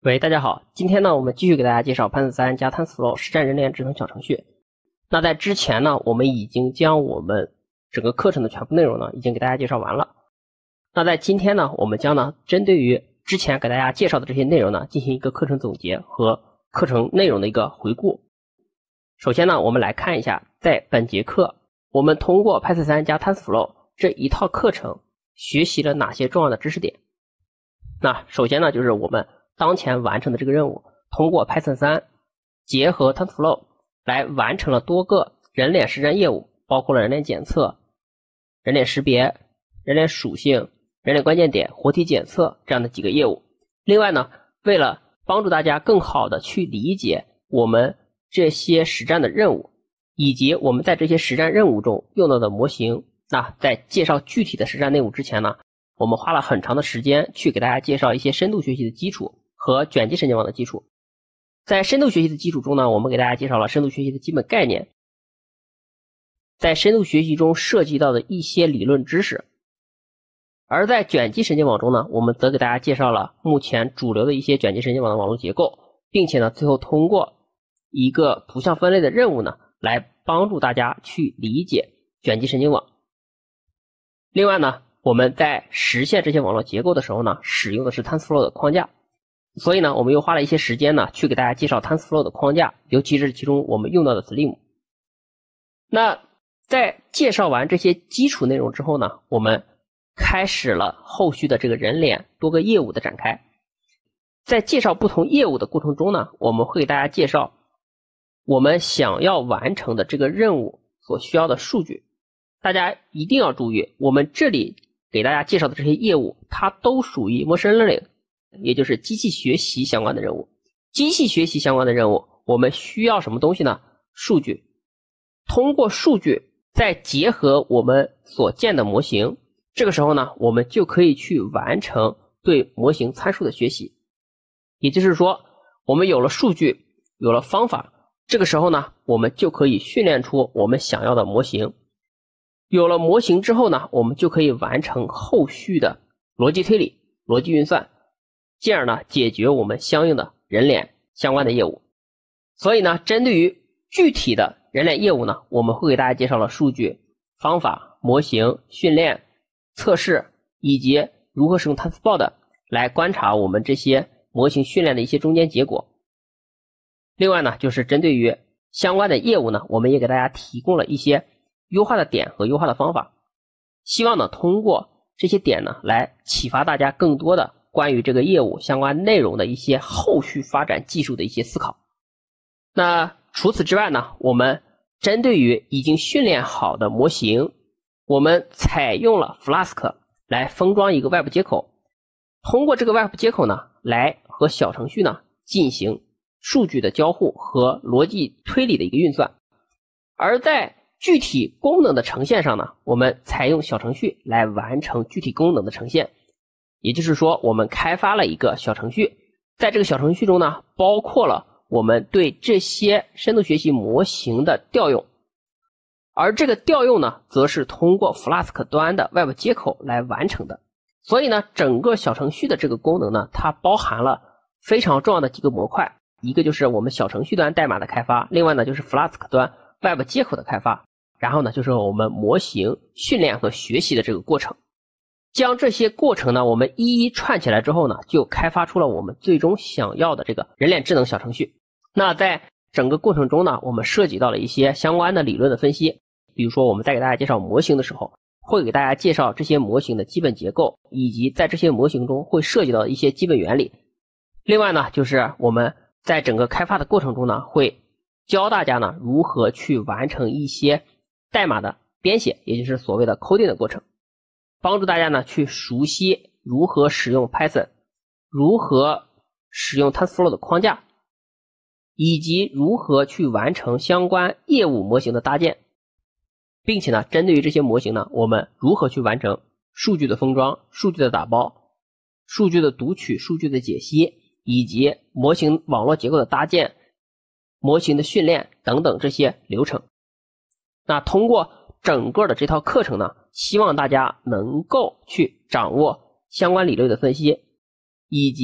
喂，大家好，今天呢，我们继续给大家介绍 Python 3加 TensorFlow 实战人脸智能小程序。那在之前呢，我们已经将我们整个课程的全部内容呢，已经给大家介绍完了。那在今天呢，我们将呢，针对于之前给大家介绍的这些内容呢，进行一个课程总结和课程内容的一个回顾。首先呢，我们来看一下，在本节课，我们通过 Python 3加 TensorFlow 这一套课程学习了哪些重要的知识点。那首先呢，就是我们当前完成的这个任务，通过 Python 3结合 TensorFlow 来完成了多个人脸实战业务，包括了人脸检测、人脸识别、人脸属性、人脸关键点、活体检测这样的几个业务。另外呢，为了帮助大家更好的去理解我们这些实战的任务，以及我们在这些实战任务中用到的模型，那在介绍具体的实战内容之前呢，我们花了很长的时间去给大家介绍一些深度学习的基础和卷积神经网的基础。在深度学习的基础中呢，我们给大家介绍了深度学习的基本概念，在深度学习中涉及到的一些理论知识。而在卷积神经网中呢，我们则给大家介绍了目前主流的一些卷积神经网的网络结构，并且呢，最后通过一个图像分类的任务呢，来帮助大家去理解卷积神经网。另外呢，我们在实现这些网络结构的时候呢，使用的是 TensorFlow 的框架。所以呢，我们又花了一些时间呢，去给大家介绍 TensorFlow 的框架，尤其是其中我们用到的 Slim。那在介绍完这些基础内容之后呢，我们开始了后续的这个人脸多个业务的展开。在介绍不同业务的过程中呢，我们会给大家介绍我们想要完成的这个任务所需要的数据。大家一定要注意，我们这里给大家介绍的这些业务，它都属于 Machine Learning， 也就是机器学习相关的任务。机器学习相关的任务，我们需要什么东西呢？数据。通过数据，再结合我们所建的模型，这个时候呢，我们就可以去完成对模型参数的学习。也就是说，我们有了数据，有了方法，这个时候呢，我们就可以训练出我们想要的模型。有了模型之后呢，我们就可以完成后续的逻辑推理、逻辑运算，进而呢解决我们相应的人脸相关的业务。所以呢，针对于具体的人脸业务呢，我们会给大家介绍了数据、方法、模型、训练、测试，以及如何使用 TensorFlow 来观察我们这些模型训练的一些中间结果。另外呢，就是针对于相关的业务呢，我们也给大家提供了一些优化的点和优化的方法，希望呢通过这些点呢来启发大家更多的关于这个业务相关内容的一些后续发展技术的一些思考。那除此之外呢，我们针对于已经训练好的模型，我们采用了 Flask 来封装一个外部接口，通过这个外部接口呢来和小程序呢进行数据的交互和逻辑推理的一个运算。而在具体功能的呈现上呢，我们采用小程序来完成具体功能的呈现。也就是说，我们开发了一个小程序，在这个小程序中呢，包括了我们对这些深度学习模型的调用，而这个调用呢，则是通过 Flask 端的外部接口来完成的。所以呢，整个小程序的这个功能呢，它包含了非常重要的几个模块，一个就是我们小程序端代码的开发，另外呢就是 Flask 端外部接口的开发，然后呢就是我们模型训练和学习的这个过程。将这些过程呢，我们一一串起来之后呢，就开发出了我们最终想要的这个人脸智能小程序。那在整个过程中呢，我们涉及到了一些相关的理论的分析，比如说我们在给大家介绍模型的时候，会给大家介绍这些模型的基本结构，以及在这些模型中会涉及到一些基本原理。另外呢，就是我们在整个开发的过程中呢，会教大家呢如何去完成一些代码的编写，也就是所谓的 coding 的过程，帮助大家呢去熟悉如何使用 Python， 如何使用 TensorFlow 的框架，以及如何去完成相关业务模型的搭建，并且呢，针对于这些模型呢，我们如何去完成数据的封装、数据的打包、数据的读取、数据的解析，以及模型网络结构的搭建、模型的训练等等这些流程。那通过整个的这套课程呢，希望大家能够去掌握相关理论的分析，以及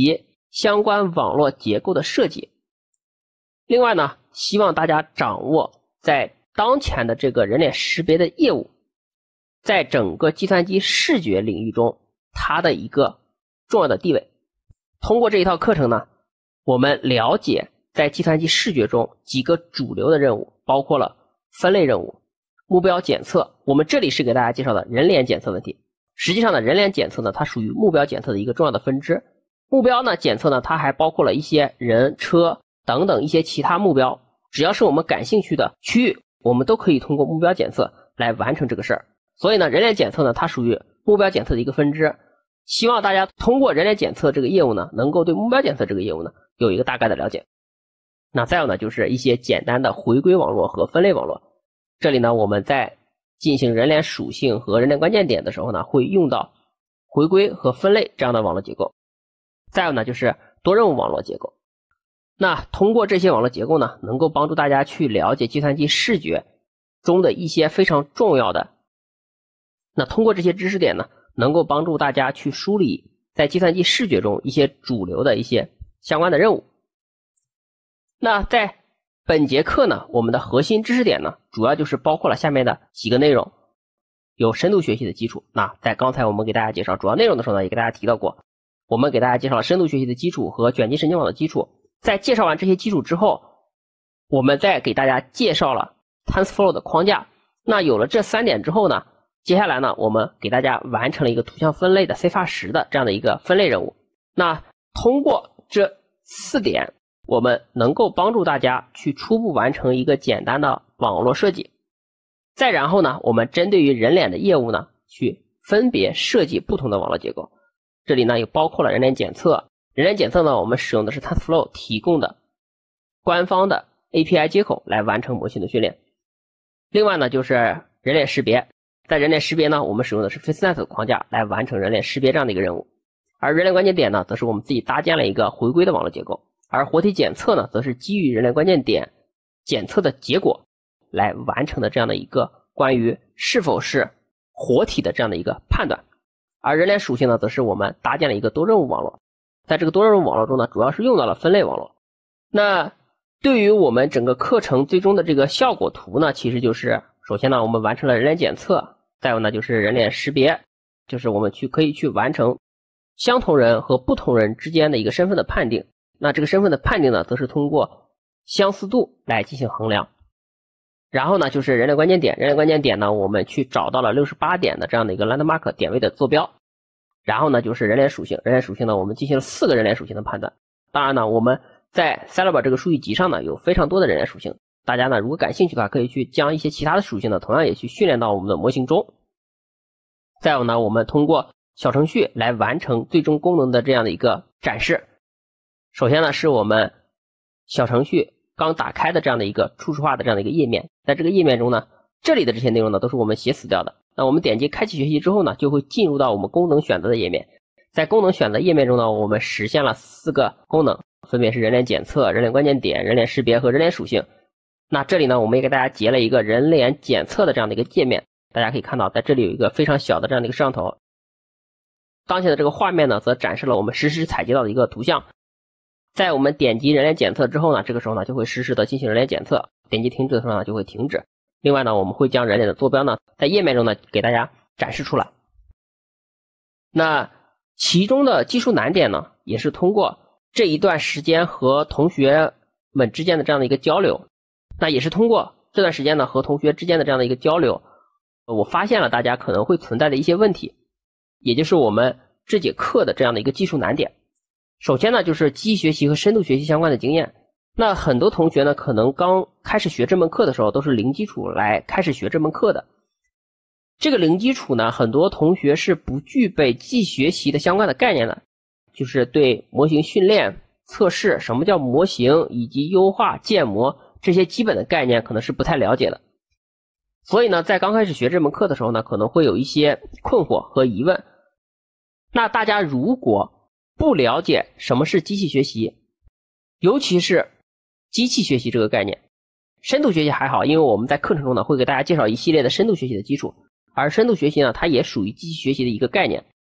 相关网络结构的设计。另外呢，希望大家掌握在当前的这个人脸识别的业务，在整个计算机视觉领域中它的一个重要的地位。通过这一套课程呢，我们了解在计算机视觉中几个主流的任务，包括了分类任务、目标检测。我们这里是给大家介绍的人脸检测问题。实际上呢，人脸检测呢，它属于目标检测的一个重要的分支。目标呢检测呢，它还包括了一些人、车等等一些其他目标，只要是我们感兴趣的区域，我们都可以通过目标检测来完成这个事儿。所以呢，人脸检测呢，它属于目标检测的一个分支。希望大家通过人脸检测这个业务呢，能够对目标检测这个业务呢有一个大概的了解。那再有呢，就是一些简单的回归网络和分类网络。这里呢，我们在进行人脸属性和人脸关键点的时候呢，会用到回归和分类这样的网络结构。再有呢，就是多任务网络结构。那通过这些网络结构呢，能够帮助大家去了解计算机视觉中的一些非常重要的。那通过这些知识点呢，能够帮助大家去梳理在计算机视觉中一些主流的一些相关的任务。那在本节课呢，我们的核心知识点呢，主要就是包括了下面的几个内容。有深度学习的基础。那在刚才我们给大家介绍主要内容的时候呢，也给大家提到过，我们给大家介绍了深度学习的基础和卷积神经网的基础。在介绍完这些基础之后，我们再给大家介绍了 TensorFlow 的框架。那有了这3点之后呢，接下来呢，我们给大家完成了一个图像分类的 CIFAR10的这样的一个分类任务。那通过这4点，我们能够帮助大家去初步完成一个简单的网络设计。再然后呢，我们针对于人脸的业务呢，去分别设计不同的网络结构。这里呢，也包括了人脸检测。人脸检测呢，我们使用的是 TensorFlow 提供的官方的 API 接口来完成模型的训练。另外呢，就是人脸识别。在人脸识别呢，我们使用的是 FaceNet 框架来完成人脸识别这样的一个任务。而人脸关键点呢，则是我们自己搭建了一个回归的网络结构。而活体检测呢，则是基于人脸关键点检测的结果来完成的这样的一个关于是否是活体的这样的一个判断。而人脸属性呢，则是我们搭建了一个多任务网络。在这个多任务网络中呢，主要是用到了分类网络。那对于我们整个课程最终的这个效果图呢，其实就是首先呢，我们完成了人脸检测，再有呢，就是人脸识别，就是我们可以去完成相同人和不同人之间的一个身份的判定。那这个身份的判定呢，则是通过相似度来进行衡量。然后呢，就是人脸关键点。人脸关键点呢，我们去找到了68点的这样的一个 landmark 点位的坐标。然后呢，就是人脸属性。人脸属性呢，我们进行了4个人脸属性的判断。当然呢，我们在 Scilab 这个数据集上呢，有非常多的人脸属性。大家呢，如果感兴趣的话，可以去将一些其他的属性呢，同样也去训练到我们的模型中。再有呢，我们通过小程序来完成最终功能的这样的一个展示。首先呢，是我们小程序刚打开的这样的一个初始化的这样的一个页面。在这个页面中呢，这里的这些内容呢，都是我们写死掉的。那我们点击开启学习之后呢，就会进入到我们功能选择的页面。在功能选择页面中呢，我们实现了4个功能，分别是人脸检测、人脸关键点、人脸识别和人脸属性。那这里呢，我们也给大家截了一个人脸检测的这样的一个界面。大家可以看到，在这里有一个非常小的这样的一个摄像头。当前的这个画面呢，则展示了我们实时采集到的一个图像。在我们点击人脸检测之后呢，这个时候呢，就会实时的进行人脸检测。点击停止的时候呢，就会停止。另外呢，我们会将人脸的坐标呢，在页面中呢，给大家展示出来。那其中的技术难点呢，也是通过这一段时间和同学们之间的这样的一个交流。那也是通过这段时间呢，和同学之间的这样的一个交流，我发现了大家可能会存在的一些问题，也就是我们这节课的这样的一个技术难点。首先呢，就是机器学习和深度学习相关的经验。那很多同学呢，可能刚开始学这门课的时候，都是零基础来开始学这门课的。这个零基础呢，很多同学是不具备机器学习的相关的概念的，就是对模型训练、测试，什么叫模型，以及优化、建模这些基本的概念可能是不太了解的。所以呢，在刚开始学这门课的时候呢，可能会有一些困惑和疑问。那大家如果不了解什么是机器学习，尤其是机器学习这个概念，深度学习还好，因为我们在课程中呢，会给大家介绍一系列的深度学习的基础。而深度学习呢，它也属于机器学习的一个概念。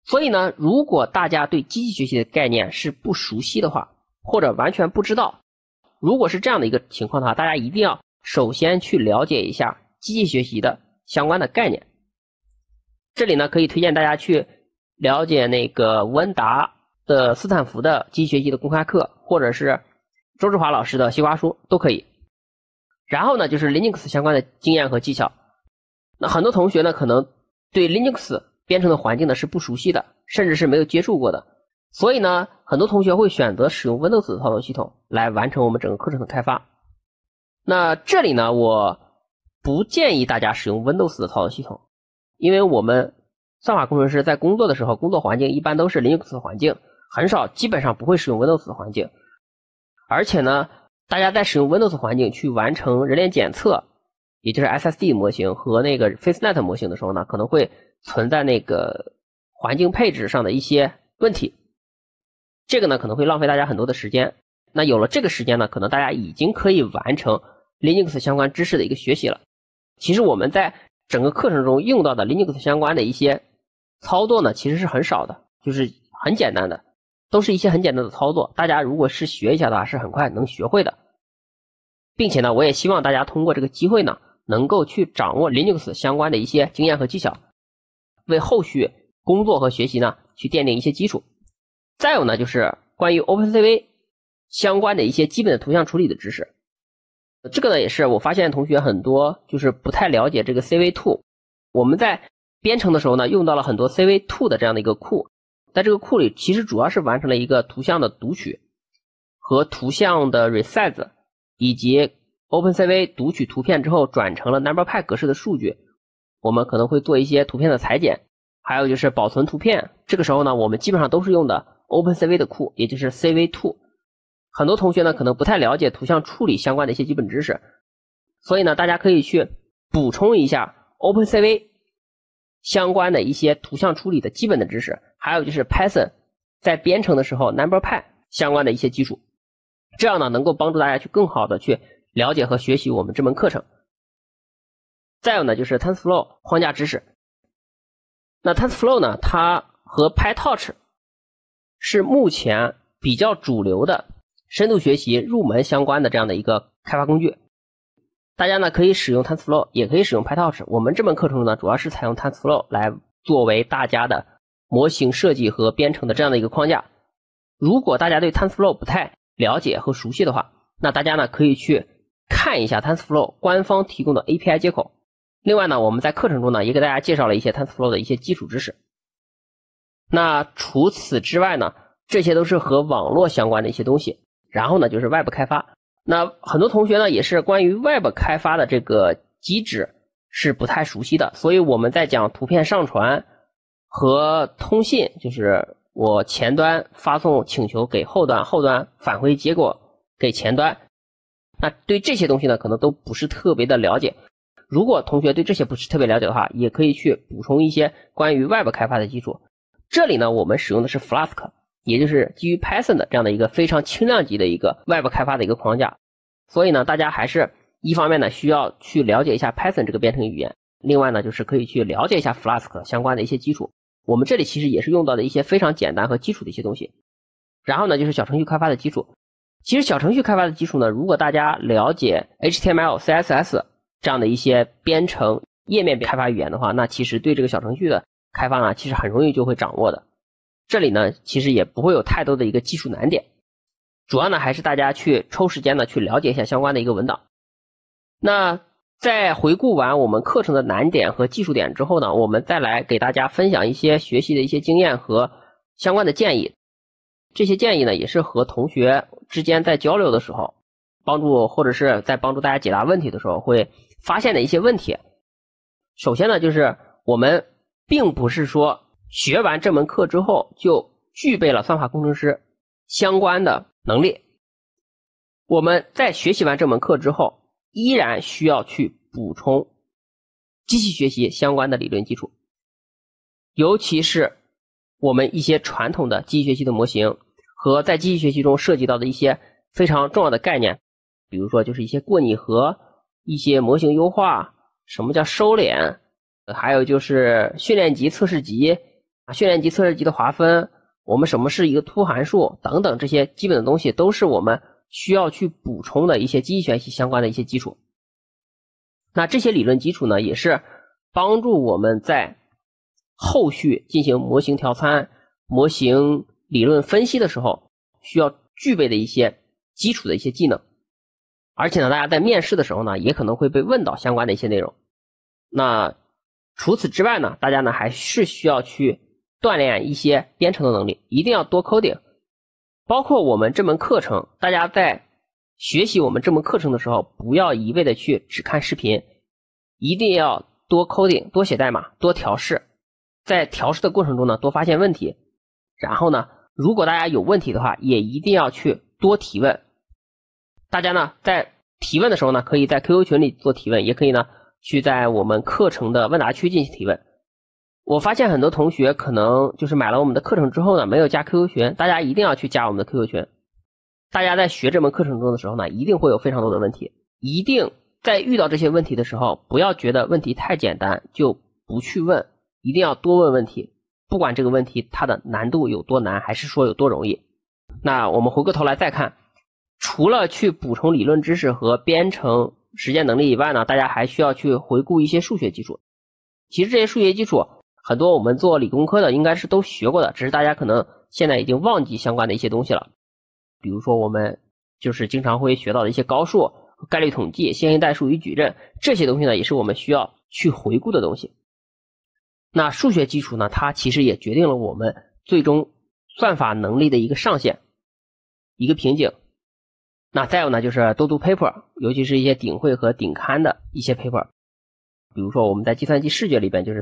所以呢，如果大家对机器学习的概念是不熟悉的话，或者完全不知道，如果是这样的一个情况的话，大家一定要首先去了解一下机器学习的相关的概念。这里呢，可以推荐大家去了解那个吴恩达的斯坦福的机器学习的公开课，或者是周志华老师的西瓜书都可以。然后呢，就是 Linux 相关的经验和技巧。那很多同学呢，可能对 Linux 编程的环境呢是不熟悉的，甚至是没有接触过的。所以呢，很多同学会选择使用 Windows 的操作系统来完成我们整个课程的开发。那这里呢，我不建议大家使用 Windows 的操作系统，因为我们算法工程师在工作的时候，工作环境一般都是 Linux 的环境，很少基本上不会使用 Windows 的环境。而且呢，大家在使用 Windows 环境去完成人脸检测，也就是 SSD 模型和那个 FaceNet 模型的时候呢，可能会存在那个环境配置上的一些问题。这个呢可能会浪费大家很多的时间。那有了这个时间呢，可能大家已经可以完成 Linux 相关知识的一个学习了。其实我们在整个课程中用到的 Linux 相关的一些操作呢，其实是很少的，就是很简单的，都是一些很简单的操作。大家如果是学一下的话，是很快能学会的。并且呢，我也希望大家通过这个机会呢，能够去掌握 Linux 相关的一些经验和技巧，为后续工作和学习呢去奠定一些基础。再有呢，就是关于 OpenCV 相关的一些基本的图像处理的知识。这个呢也是我发现同学很多就是不太了解这个 CV2。我们在编程的时候呢，用到了很多 CV2 的这样的一个库，在这个库里其实主要是完成了一个图像的读取和图像的 resize， 以及 OpenCV 读取图片之后转成了 NumberPy 格式的数据。我们可能会做一些图片的裁剪，还有就是保存图片。这个时候呢，我们基本上都是用的 OpenCV 的库，也就是 CV2。很多同学呢可能不太了解图像处理相关的一些基本知识，所以呢大家可以去补充一下 OpenCV 相关的一些图像处理的基本的知识，还有就是 Python 在编程的时候 NumberPy 相关的一些基础，这样呢能够帮助大家去更好的去了解和学习我们这门课程。再有呢就是 TensorFlow 框架知识。那 TensorFlow 呢，它和 PyTorch 是目前比较主流的深度学习入门相关的这样的一个开发工具。大家呢可以使用 TensorFlow， 也可以使用 PyTorch。我们这门课程呢主要是采用 TensorFlow 来作为大家的模型设计和编程的这样的一个框架。如果大家对 TensorFlow 不太了解和熟悉的话，那大家呢可以去看一下 TensorFlow 官方提供的 API 接口。另外呢，我们在课程中呢也给大家介绍了一些 TensorFlow 的一些基础知识。那除此之外呢，这些都是和网络相关的一些东西。然后呢就是 Web 开发。那很多同学呢也是关于 Web 开发的这个机制是不太熟悉的，所以我们在讲图片上传和通信，就是我前端发送请求给后端，后端返回结果给前端。那对这些东西呢可能都不是特别的了解。如果同学对这些不是特别了解的话，也可以去补充一些关于 Web 开发的基础。这里呢我们使用的是 Flask， 也就是基于 Python 的这样的一个非常轻量级的一个 Web 开发的一个框架。所以呢大家还是一方面呢需要去了解一下 Python 这个编程语言，另外呢就是可以去了解一下 Flask 相关的一些基础。我们这里其实也是用到的一些非常简单和基础的一些东西。然后呢就是小程序开发的基础。其实小程序开发的基础呢，如果大家了解 HTML、CSS 这样的一些编程页面开发语言的话，那其实对这个小程序的开发呢其实很容易就会掌握的。这里呢其实也不会有太多的一个技术难点，主要呢还是大家去抽时间呢去了解一下相关的一个文档。那在回顾完我们课程的难点和技术点之后呢，我们再来给大家分享一些学习的一些经验和相关的建议。这些建议呢也是和同学之间在交流的时候帮助，或者是在帮助大家解答问题的时候会发现的一些问题。首先呢就是我们并不是说学完这门课之后就具备了算法工程师相关的能力，我们在学习完这门课之后依然需要去补充机器学习相关的理论基础，尤其是我们一些传统的机器学习的模型和在机器学习中涉及到的一些非常重要的概念，比如说就是一些过拟合、一些模型优化，什么叫收敛，还有就是训练集、测试集， 训练集、测试集的划分，我们什么是一个突函数等等这些基本的东西，都是我们需要去补充的一些机器学习相关的一些基础。那这些理论基础呢，也是帮助我们在后续进行模型调参、模型理论分析的时候需要具备的一些基础的一些技能。而且呢，大家在面试的时候呢，也可能会被问到相关的一些内容。那除此之外呢，大家呢还是需要去锻炼一些编程的能力，一定要多 coding。包括我们这门课程，大家在学习我们这门课程的时候，不要一味的去只看视频，一定要多 coding， 多写代码，多调试。在调试的过程中呢，多发现问题。然后呢，如果大家有问题的话，也一定要去多提问。大家呢在提问的时候呢，可以在 QQ 群里做提问，也可以呢去在我们课程的问答区进行提问。我发现很多同学可能就是买了我们的课程之后呢，没有加 QQ 群，大家一定要去加我们的 QQ 群。大家在学这门课程中的时候呢，一定会有非常多的问题，一定在遇到这些问题的时候，不要觉得问题太简单就不去问，一定要多问问题，不管这个问题它的难度有多难，还是说有多容易。那我们回过头来再看，除了去补充理论知识和编程实践能力以外呢，大家还需要去回顾一些数学基础。其实这些数学基础很多我们做理工科的应该是都学过的，只是大家可能现在已经忘记相关的一些东西了。比如说我们就是经常会学到的一些高数、概率统计、线性代数与矩阵，这些东西呢也是我们需要去回顾的东西。那数学基础呢，它其实也决定了我们最终算法能力的一个上限，一个瓶颈。那再有呢，就是多读 paper， 尤其是一些顶会和顶刊的一些 paper。比如说我们在计算机视觉里边，就是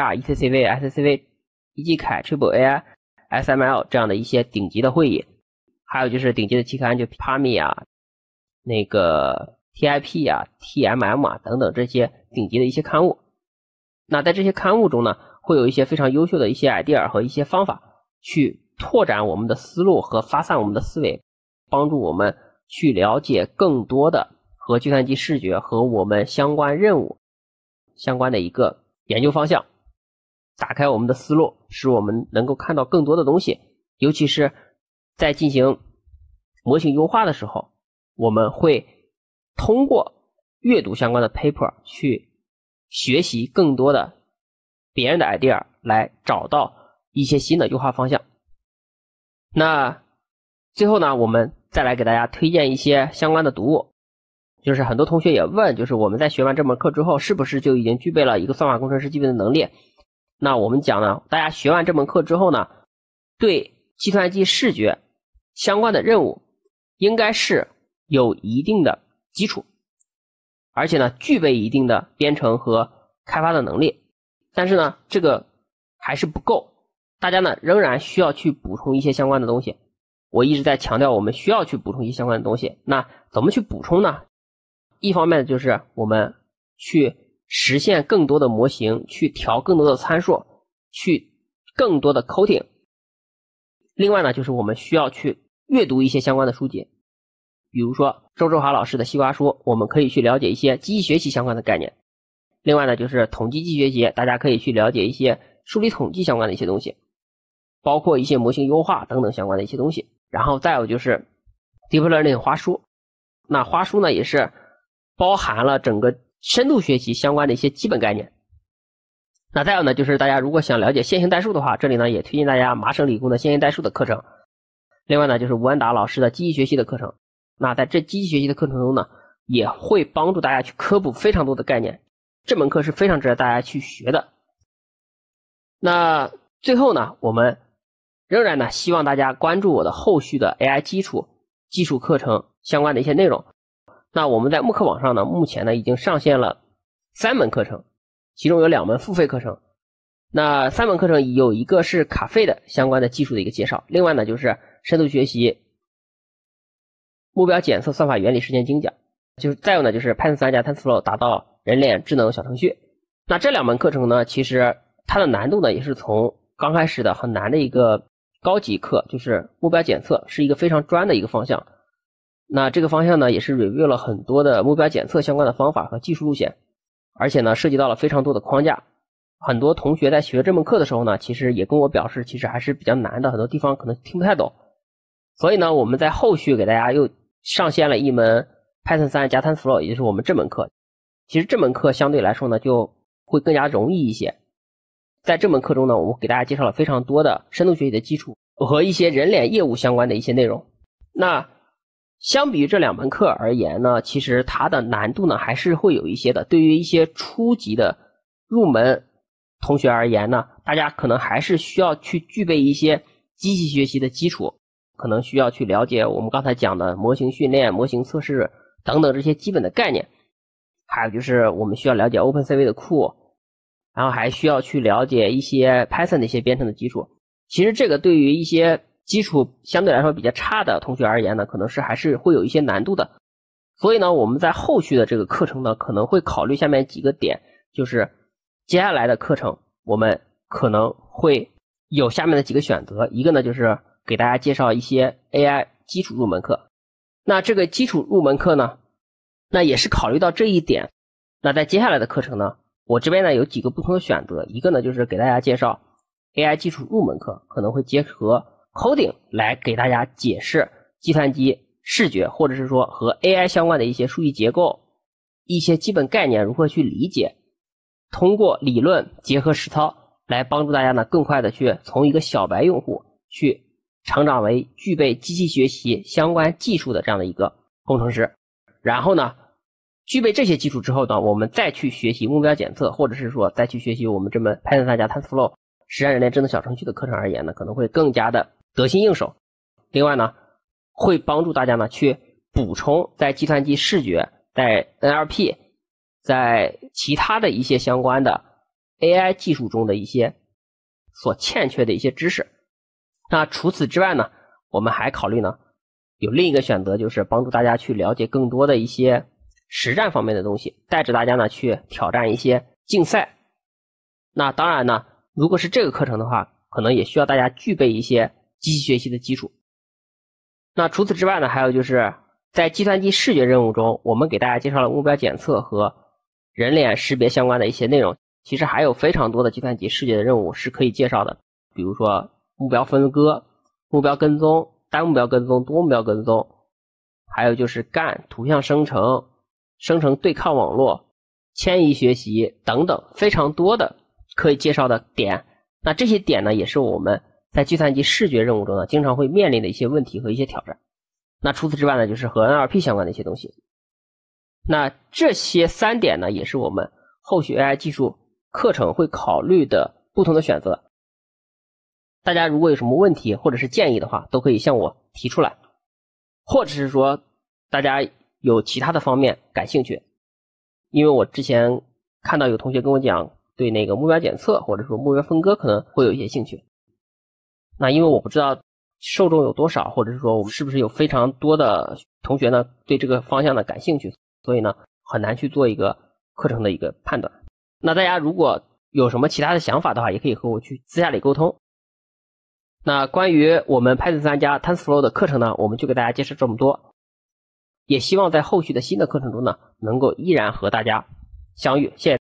CVPR、ECCV、SCCV、EGCAI、TripleAI、SML 这样的一些顶级的会议，还有就是顶级的期刊，就 PAMI 啊、那个 TIP 啊、TMM 啊等等这些顶级的一些刊物。那在这些刊物中呢，会有一些非常优秀的一些 idea 和一些方法，去拓展我们的思路和发散我们的思维，帮助我们去了解更多的和计算机视觉和我们相关任务相关的一个研究方向，打开我们的思路，使我们能够看到更多的东西。尤其是在进行模型优化的时候，我们会通过阅读相关的 paper 去学习更多的别人的 idea， 来找到一些新的优化方向。那最后呢，我们再来给大家推荐一些相关的读物。就是很多同学也问，就是我们在学完这门课之后，是不是就已经具备了一个算法工程师基本的能力？那我们讲呢，大家学完这门课之后呢，对计算机视觉相关的任务应该是有一定的基础，而且呢具备一定的编程和开发的能力。但是呢这个还是不够，大家呢仍然需要去补充一些相关的东西。我一直在强调我们需要去补充一些相关的东西。那怎么去补充呢？一方面就是我们去实现更多的模型，去调更多的参数，去更多的 coding。另外呢，就是我们需要去阅读一些相关的书籍，比如说周志华老师的西瓜书，我们可以去了解一些机器学习相关的概念。另外呢，就是统计机器学习，大家可以去了解一些数理统计相关的一些东西，包括一些模型优化等等相关的一些东西。然后再有就是 Deep Learning 花书，那花书呢也是包含了整个深度学习相关的一些基本概念。那再有呢，就是大家如果想了解线性代数的话，这里呢也推荐大家麻省理工的线性代数的课程。另外呢，就是吴安达老师的机器学习的课程。那在这机器学习的课程中呢，也会帮助大家去科普非常多的概念。这门课是非常值得大家去学的。那最后呢，我们仍然呢希望大家关注我的后续的 AI 基础技术课程相关的一些内容。那我们在慕课网上呢，目前呢已经上线了3门课程，其中有2门付费课程。那3门课程有一个是卡费的相关的技术的一个介绍，另外呢就是深度学习目标检测算法原理实践精讲，就是再有呢就是 Python 3加 TensorFlow 打造人脸智能小程序。那这2门课程呢，其实它的难度呢也是从刚开始的很难的一个高级课，就是目标检测，是一个非常专的一个方向。那这个方向呢也是 review 了很多的目标检测相关的方法和技术路线，而且呢涉及到了非常多的框架。 很多同学在学这门课的时候呢，其实也跟我表示，其实还是比较难的，很多地方可能听不太懂。所以呢，我们在后续给大家又上线了一门 Python 3加 TensorFlow， 也就是我们这门课。其实这门课相对来说呢，就会更加容易一些。在这门课中呢，我们给大家介绍了非常多的深度学习的基础和一些人脸业务相关的一些内容。那相比于这2门课而言呢，其实它的难度呢还是会有一些的。对于一些初级的入门同学而言呢，大家可能还是需要去具备一些机器学习的基础，可能需要去了解我们刚才讲的模型训练、模型测试等等这些基本的概念。还有就是我们需要了解 OpenCV 的库，然后还需要去了解一些 Python 的一些编程的基础。其实这个对于一些基础相对来说比较差的同学而言呢，可能是还是会有一些难度的。所以呢，我们在后续的这个课程呢，可能会考虑下面几个点，就是接下来的课程我们可能会有下面的几个选择。一个呢，就是给大家介绍一些 AI 基础入门课。那这个基础入门课呢，那也是考虑到这一点。那在接下来的课程呢，我这边呢有几个不同的选择。一个呢，就是给大家介绍 AI 基础入门课，可能会结合 coding 来给大家解释计算机视觉，或者是说和 AI 相关的一些数据结构、一些基本概念如何去理解，通过理论结合实操来帮助大家呢更快的去从一个小白用户去成长为具备机器学习相关技术的这样的一个工程师。然后呢，具备这些基础之后呢，我们再去学习目标检测，或者是说再去学习我们这门 Python 3加 TensorFlow 实战人脸智能小程序的课程而言呢，可能会更加的得心应手。另外呢，会帮助大家呢去补充在计算机视觉、在 NLP、在其他的一些相关的 AI 技术中的一些所欠缺的一些知识。那除此之外呢，我们还考虑呢有另一个选择，就是帮助大家去了解更多的一些实战方面的东西，带着大家呢去挑战一些竞赛。那当然呢，如果是这个课程的话，可能也需要大家具备一些机器学习的基础。那除此之外呢，还有就是在计算机视觉任务中，我们给大家介绍了目标检测和人脸识别相关的一些内容。其实还有非常多的计算机视觉的任务是可以介绍的，比如说目标分割、目标跟踪、单目标跟踪、多目标跟踪，还有就是GAN、图像生成、生成对抗网络、迁移学习等等非常多的可以介绍的点。那这些点呢，也是我们在计算机视觉任务中呢经常会面临的一些问题和一些挑战。那除此之外呢，就是和 NLP 相关的一些东西。那这些3点呢，也是我们后续 AI 技术课程会考虑的不同的选择。大家如果有什么问题或者是建议的话，都可以向我提出来，或者是说大家有其他的方面感兴趣。因为我之前看到有同学跟我讲对那个目标检测或者说目标分割可能会有一些兴趣。那因为我不知道受众有多少，或者是说我们是不是有非常多的同学呢对这个方向的感兴趣，所以呢很难去做一个课程的一个判断。那大家如果有什么其他的想法的话，也可以和我去私下里沟通。那关于我们 Python 3加 TensorFlow 的课程呢，我们就给大家介绍这么多，也希望在后续的新的课程中呢能够依然和大家相遇。谢谢。